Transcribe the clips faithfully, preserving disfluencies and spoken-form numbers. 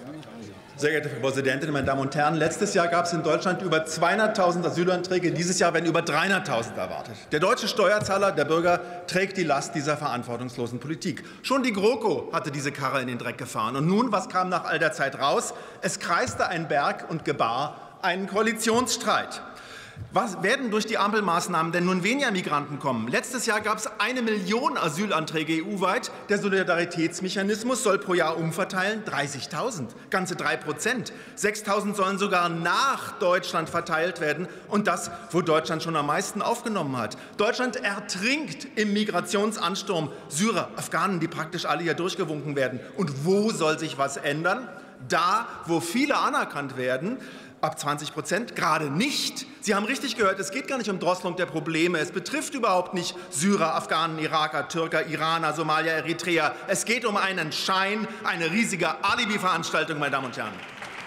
Sehr geehrte Frau Präsidentin, meine Damen und Herren! Letztes Jahr gab es in Deutschland über zweihunderttausend Asylanträge. Dieses Jahr werden über dreihunderttausend erwartet. Der deutsche Steuerzahler, der Bürger, trägt die Last dieser verantwortungslosen Politik. Schon die GroKo hatte diese Karre in den Dreck gefahren. Und nun, was kam nach all der Zeit raus? Es kreiste ein Berg und gebar einen Koalitionsstreit. Was werden durch die Ampelmaßnahmen denn nun weniger Migranten kommen? Letztes Jahr gab es eine Million Asylanträge E U-weit. Der Solidaritätsmechanismus soll pro Jahr umverteilen dreißigtausend, ganze drei Prozent. sechstausend sollen sogar nach Deutschland verteilt werden, und das, wo Deutschland schon am meisten aufgenommen hat. Deutschland ertrinkt im Migrationsansturm. Syrer, Afghanen, die praktisch alle hier durchgewunken werden. Und wo soll sich was ändern? Da, wo viele anerkannt werden, ab zwanzig Prozent, gerade nicht. Sie haben richtig gehört, es geht gar nicht um Drosselung der Probleme. Es betrifft überhaupt nicht Syrer, Afghanen, Iraker, Türker, Iraner, Somalier, Eritreer. Es geht um einen Schein, eine riesige Alibi-Veranstaltung, meine Damen und Herren.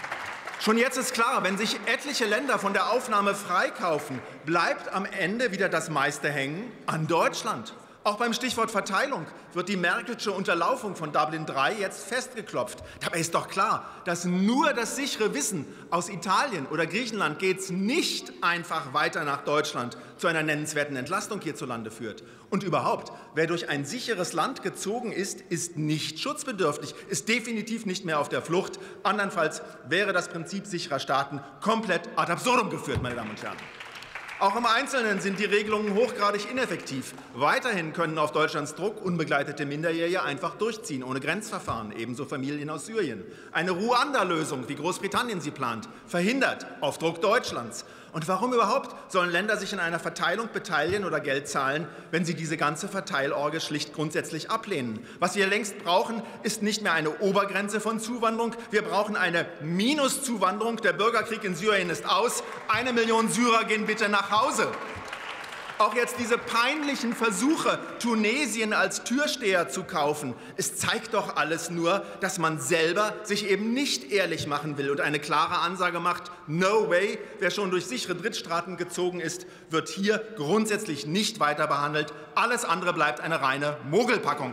Schon jetzt ist klar, wenn sich etliche Länder von der Aufnahme freikaufen, bleibt am Ende wieder das meiste hängen an Deutschland. Auch beim Stichwort Verteilung wird die Merkelsche Unterlaufung von Dublin drei jetzt festgeklopft. Dabei ist doch klar, dass nur das sichere Wissen, aus Italien oder Griechenland geht es nicht einfach weiter nach Deutschland zu einer nennenswerten Entlastung hierzulande führt. Und überhaupt, wer durch ein sicheres Land gezogen ist, ist nicht schutzbedürftig, ist definitiv nicht mehr auf der Flucht. Andernfalls wäre das Prinzip sicherer Staaten komplett ad absurdum geführt, meine Damen und Herren. Auch im Einzelnen sind die Regelungen hochgradig ineffektiv. Weiterhin können auf Deutschlands Druck unbegleitete Minderjährige einfach durchziehen, ohne Grenzverfahren, ebenso Familien aus Syrien. Eine Ruanda-Lösung, wie Großbritannien sie plant, verhindert auf Druck Deutschlands. Und warum überhaupt sollen Länder sich in einer Verteilung beteiligen oder Geld zahlen, wenn sie diese ganze Verteilorgie schlicht grundsätzlich ablehnen? Was wir längst brauchen, ist nicht mehr eine Obergrenze von Zuwanderung. Wir brauchen eine Minuszuwanderung. Der Bürgerkrieg in Syrien ist aus. Eine Million Syrer gehen bitte nach Hause. Auch jetzt diese peinlichen Versuche, Tunesien als Türsteher zu kaufen, es zeigt doch alles nur, dass man selber sich eben nicht ehrlich machen will und eine klare Ansage macht: No way, wer schon durch sichere Drittstaaten gezogen ist, wird hier grundsätzlich nicht weiter behandelt. Alles andere bleibt eine reine Mogelpackung.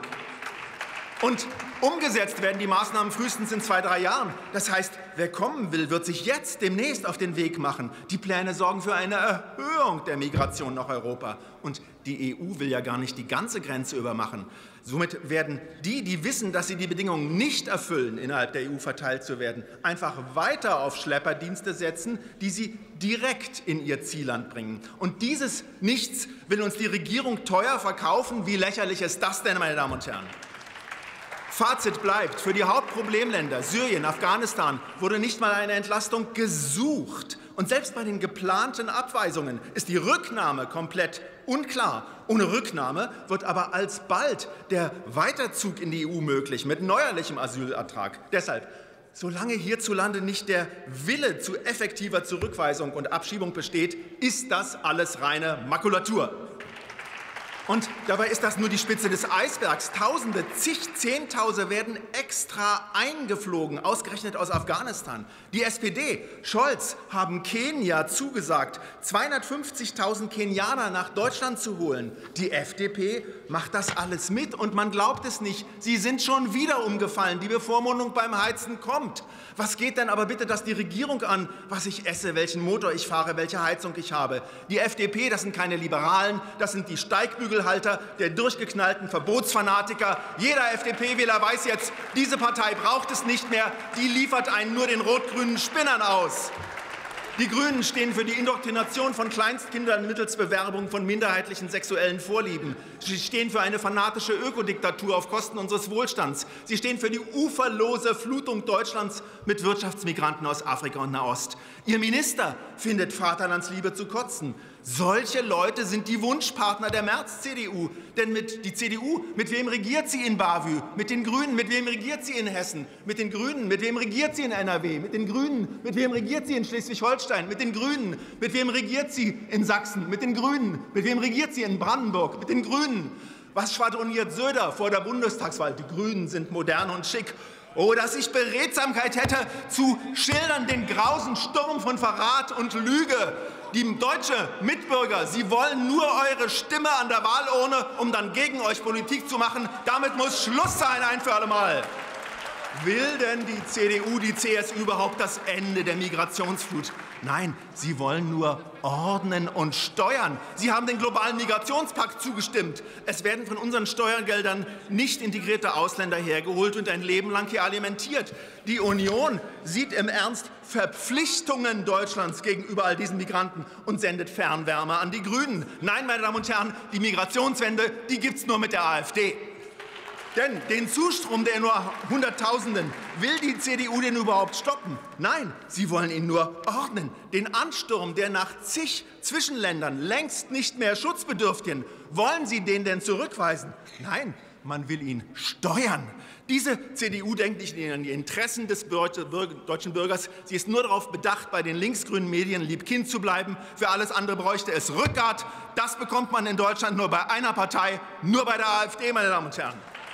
Und umgesetzt werden die Maßnahmen frühestens in zwei, drei Jahren. Das heißt, wer kommen will, wird sich jetzt demnächst auf den Weg machen. Die Pläne sorgen für eine Erhöhung der Migration nach Europa. Und die E U will ja gar nicht die ganze Grenze übermachen. Somit werden die, die wissen, dass sie die Bedingungen nicht erfüllen, innerhalb der E U verteilt zu werden, einfach weiter auf Schlepperdienste setzen, die sie direkt in ihr Zielland bringen. Und dieses Nichts will uns die Regierung teuer verkaufen. Wie lächerlich ist das denn, meine Damen und Herren? Fazit bleibt, für die Hauptproblemländer Syrien, Afghanistan wurde nicht mal eine Entlastung gesucht. Und selbst bei den geplanten Abweisungen ist die Rücknahme komplett unklar. Ohne Rücknahme wird aber alsbald der Weiterzug in die E U möglich mit neuerlichem Asylertrag. Deshalb, solange hierzulande nicht der Wille zu effektiver Zurückweisung und Abschiebung besteht, ist das alles reine Makulatur. Und dabei ist das nur die Spitze des Eisbergs. Tausende, zig, Zehntausende werden extra eingeflogen, ausgerechnet aus Afghanistan. Die S P D, Scholz, haben Kenia zugesagt, zweihundertfünfzigtausend Kenianer nach Deutschland zu holen. Die F D P macht das alles mit und man glaubt es nicht. Sie sind schon wieder umgefallen. Die Bevormundung beim Heizen kommt. Was geht denn aber bitte das die Regierung an, was ich esse, welchen Motor ich fahre, welche Heizung ich habe? Die F D P, das sind keine Liberalen, das sind die Steigbügel der durchgeknallten Verbotsfanatiker. Jeder F D P-Wähler weiß jetzt, diese Partei braucht es nicht mehr. Die liefert einen nur den rot-grünen Spinnern aus. Die Grünen stehen für die Indoktrination von Kleinstkindern mittels Bewerbung von minderheitlichen sexuellen Vorlieben. Sie stehen für eine fanatische Ökodiktatur auf Kosten unseres Wohlstands. Sie stehen für die uferlose Flutung Deutschlands mit Wirtschaftsmigranten aus Afrika und Nahost. Ihr Minister findet Vaterlandsliebe zu kotzen. Solche Leute sind die Wunschpartner der Merz-C D U. Denn mit die C D U, mit wem regiert sie in Bavü? Mit den Grünen, mit wem regiert sie in Hessen? Mit den Grünen, mit wem regiert sie in N R W? Mit den Grünen, mit wem regiert sie in Schleswig-Holstein? Mit den Grünen, mit wem regiert sie in Sachsen? Mit den Grünen, mit wem regiert sie in Brandenburg? Mit den Grünen. Was schwadroniert Söder vor der Bundestagswahl? Die Grünen sind modern und schick. Oh, dass ich Beredsamkeit hätte, zu schildern den grausen Sturm von Verrat und Lüge. Die deutsche Mitbürger, sie wollen nur eure Stimme an der Wahlurne, um dann gegen euch Politik zu machen. Damit muss Schluss sein, ein für alle Mal. Will denn die C D U, die C S U überhaupt das Ende der Migrationsflut? Nein, sie wollen nur ordnen und steuern. Sie haben den globalen Migrationspakt zugestimmt. Es werden von unseren Steuergeldern nicht integrierte Ausländer hergeholt und ein Leben lang hier alimentiert. Die Union sieht im Ernst Verpflichtungen Deutschlands gegenüber all diesen Migranten und sendet Fernwärme an die Grünen. Nein, meine Damen und Herren, die Migrationswende, die gibt's nur mit der AfD. Denn den Zustrom der nur Hunderttausenden, will die C D U den überhaupt stoppen? Nein, sie wollen ihn nur ordnen. Den Ansturm der nach zig Zwischenländern längst nicht mehr Schutzbedürftigen, wollen Sie den denn zurückweisen? Nein, man will ihn steuern. Diese C D U denkt nicht an die Interessen des deutschen Bürgers. Sie ist nur darauf bedacht, bei den linksgrünen Medien liebkind zu bleiben. Für alles andere bräuchte es Rückgrat. Das bekommt man in Deutschland nur bei einer Partei, nur bei der AfD, meine Damen und Herren.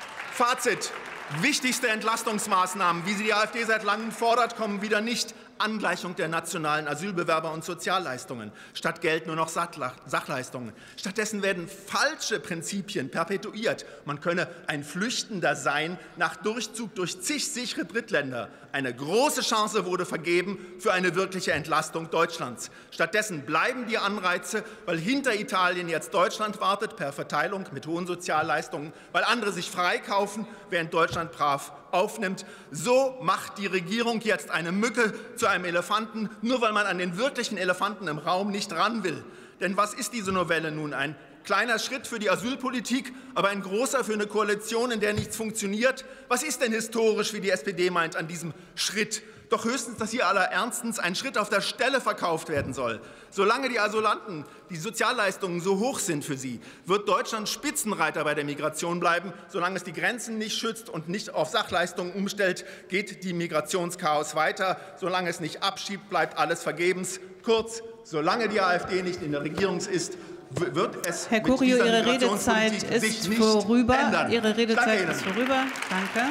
Fazit. Wichtigste Entlastungsmaßnahmen, wie sie die AfD seit langem fordert, kommen wieder nicht. Angleichung der nationalen Asylbewerber- und Sozialleistungen. Statt Geld nur noch Sachleistungen. Stattdessen werden falsche Prinzipien perpetuiert. Man könne ein Flüchtender sein nach Durchzug durch zig sichere Drittländer. Eine große Chance wurde vergeben für eine wirkliche Entlastung Deutschlands. Stattdessen bleiben die Anreize, weil hinter Italien jetzt Deutschland wartet, per Verteilung mit hohen Sozialleistungen, weil andere sich freikaufen, während Deutschland brav aufnimmt. So macht die Regierung jetzt eine Mücke zu einem Elefanten, nur weil man an den wirklichen Elefanten im Raum nicht ran will. Denn was ist diese Novelle nun? Ein kleiner Schritt für die Asylpolitik, aber ein großer für eine Koalition, in der nichts funktioniert? Was ist denn historisch, wie die S P D meint, an diesem Schritt? Doch höchstens, dass hier aller ernstens ein Schritt auf der Stelle verkauft werden soll. Solange die Asylanten, die Sozialleistungen so hoch sind für sie, wird Deutschland Spitzenreiter bei der Migration bleiben. Solange es die Grenzen nicht schützt und nicht auf Sachleistungen umstellt, geht die Migrationschaos weiter. Solange es nicht abschiebt, bleibt alles vergebens. Kurz, solange die AfD nicht in der Regierung ist, wird es Herr Curio, mit dieser Ihre Redezeit ist vorüber. Ändern. Ihre Redezeit ist vorüber. Danke.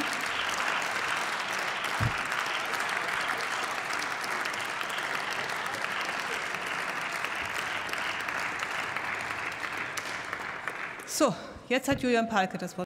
So, jetzt hat Julian Palke das Wort.